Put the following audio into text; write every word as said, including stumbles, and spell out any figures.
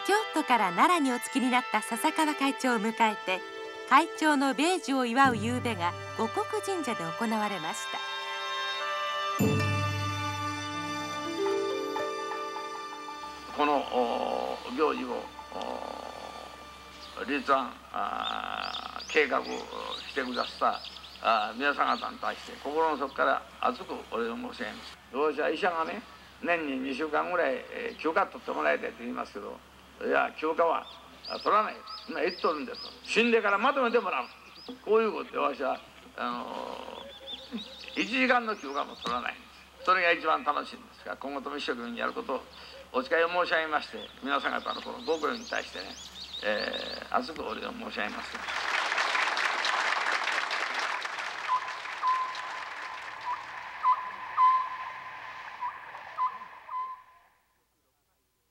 京都から奈良にお着きになった笹川会長を迎えて、会長の米寿を祝う夕べが護国神社で行われました。 この行事を立案計画してくださった皆さん方に対して心の底から厚くお礼を申し上げます。私は医者がね、年ににしゅうかんぐらい休暇取ってもらいたいと言いますけど、いや休暇は取らない、今言っとるんですと。死んでからまとめてもらう、こういうことで私はあのいちじかんの休暇も取らないんです。それが一番楽しいんですが、今後とも一生懸命やることをお誓いを申し上げまして、皆さん方のこのご苦労に対してね、えー、厚くお礼を申し上げます。